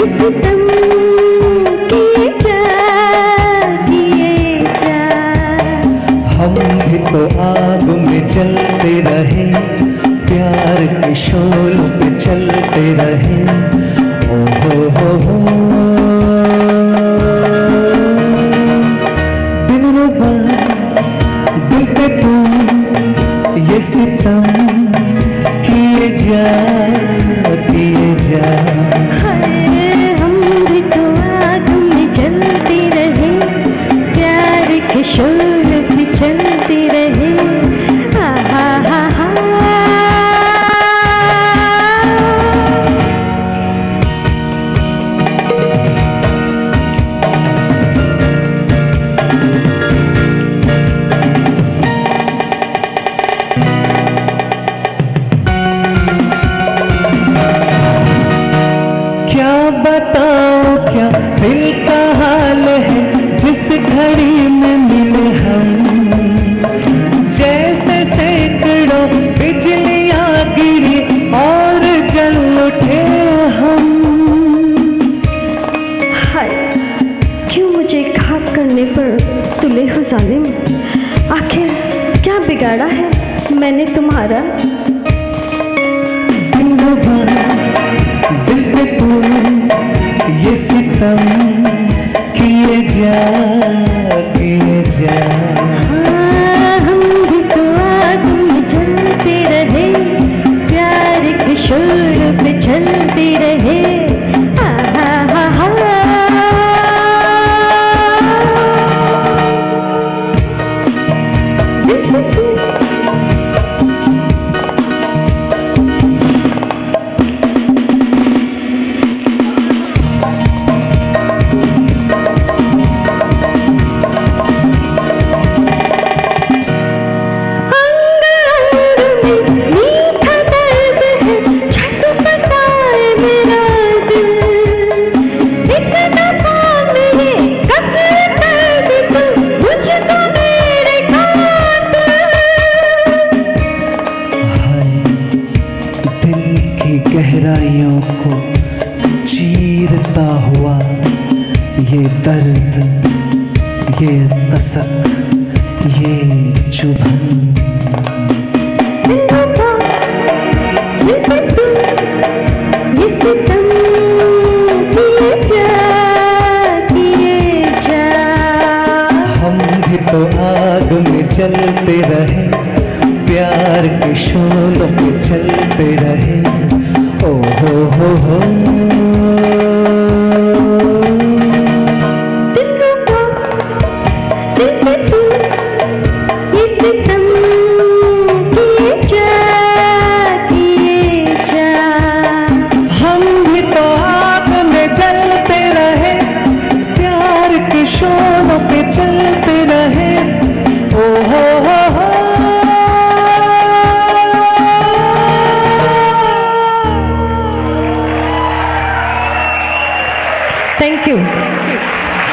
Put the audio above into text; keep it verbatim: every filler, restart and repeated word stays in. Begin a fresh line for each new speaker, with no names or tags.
सितम किए जा किए जा।
हम भी तो आग में जलते रहे, प्यार के शोलों पे चलते रहे। ओ हो हो हो दिलरुबा दिल पे तू ये सितम किए जा किए जा।
हाय हम भी तो आग में जलते रहे, प्यार के शोर पे चलते रहे। हा हा हा हा।
क्या बताओ क्या दिल का हाल है जिस घड़ी में मिले हम, जैसे सैकड़ों बिजलियां गिरी और जल उठे हम।
हाय क्यों मुझे खाक करने पर तुले हो जालिम, आखिर क्या बिगाड़ा है मैंने तुम्हारा।
दिलरुबा दिल पे तू ये सितम किए जा किए जा।
हाँ, हम भी तो आग में जलते रहे, प्यार के शोर पे चलते रहे। हा हा हा हा।
गहराइयों को चीरता हुआ ये दर्द, ये कसक, ये चुभन।
ये सितम किए जा किए जा।
हम भी तो आग में जलते रहे, प्यार के शोलों पे चलते रहे। ओ हो हो हो
दिलरुबा दिल पे तू ये सितम किए जा किए जा।
हम भी तो आग में जलते रहे, प्यार के शोलों पे चलते रहे। ओ हो हो हो
थैंक यू।